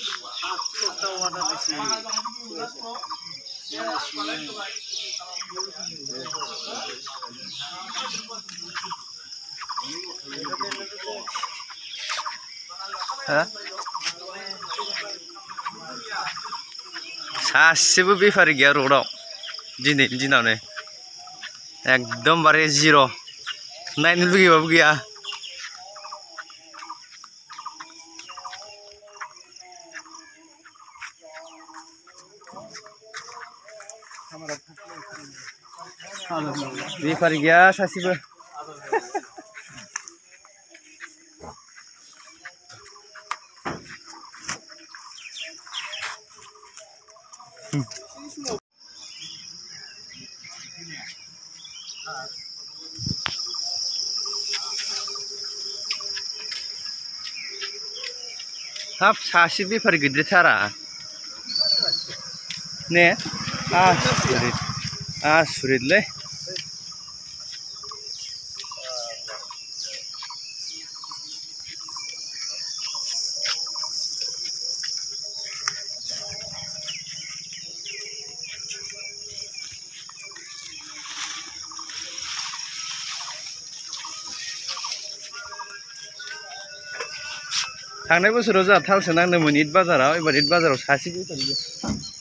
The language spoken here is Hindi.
सासेबो बेफारि गैया रडआव दिनैनि दिनावनो एकदमबारे जिर' नायनो लुगैबाबो गैया। बेफारि गैया सासेबो। हाब सासे बेफारि गैद्रायथारा ने आसुरितलै। थांनाय बोसोराव जोंहा थालसो नांदोंमोन इद बाजाराव, एबार इद बाजाराव सासे बेफारि गैया।